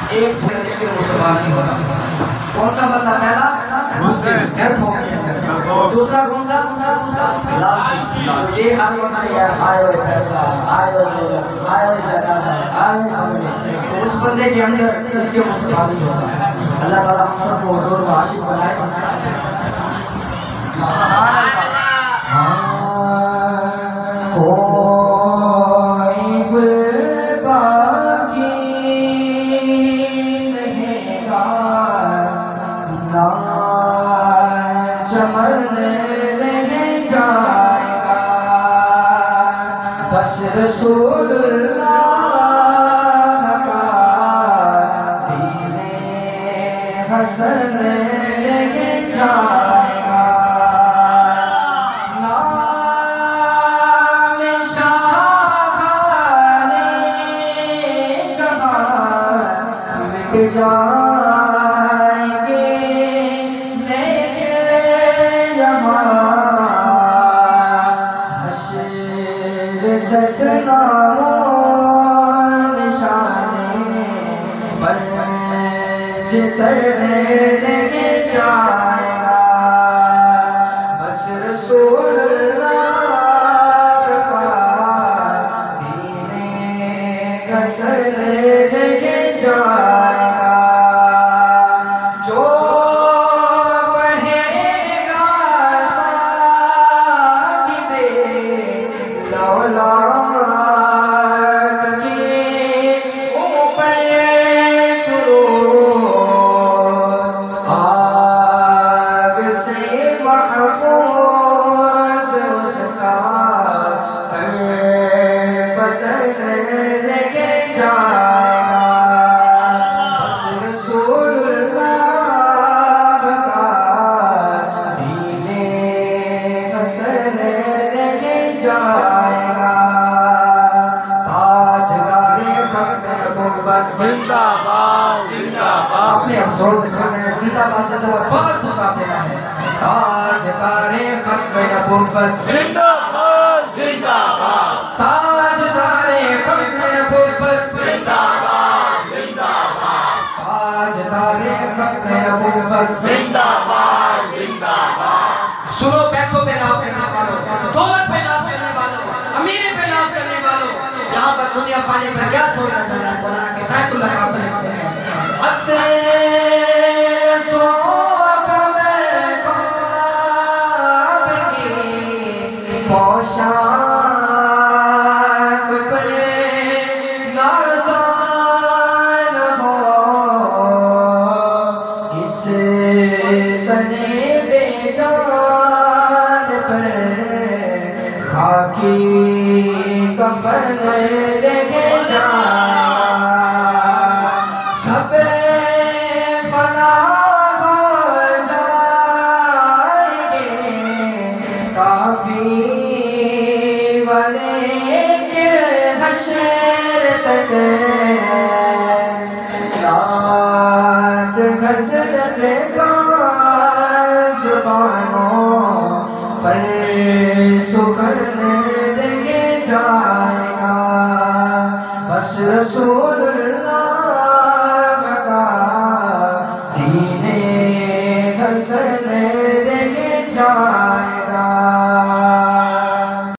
ایک اس کے مصطفیٰ نہیں ہوتا. کون سا بندہ؟ پہلا مسلم گھر پھونک دیا. دوسرا کون سا؟ لالچی. یہ ہر بندہ یار آئے ہوئے پیسہ، آئے ہوئے دولت، آئے ہوئے جائیداد، آئے ہوئے بنگلے، اس بندے کے اندر اس کے مصطفیٰ نہیں ہوتا. اللہ تعالیٰ ہم سب کو حضور و عاشق بنائے. بس رسول اللہ کا دین حسن لے جائے گا. نام شاہان جہاں مٹ جائیں گے لیکن یہاں تک نام نشانے بچ لے جائے گا. بس رسول اللہ کا دین حسن لے جائے گا. جو پڑھے گا صاحب لولا اپنے افسور دکھانا ہے. زندہ باد سے تو پاس بات دینا ہے. تاجدار ختم نبوت زندہ باد، زندہ باد. تاجدار ختم نبوت زندہ باد، زندہ باد. تاجدار ختم نبوت زندہ باد، زندہ باد. سنو پیسوں پہ ناز کرنے والوں، دولت پہ ناز کرنے والوں، امیری پہ ناز کرنے والوں، یہاں پر دنیا پانے پر کیا چھوڑنا چاہنا ہے؟ مولانا کفایت اللہ کا آپ لکھتے ہیں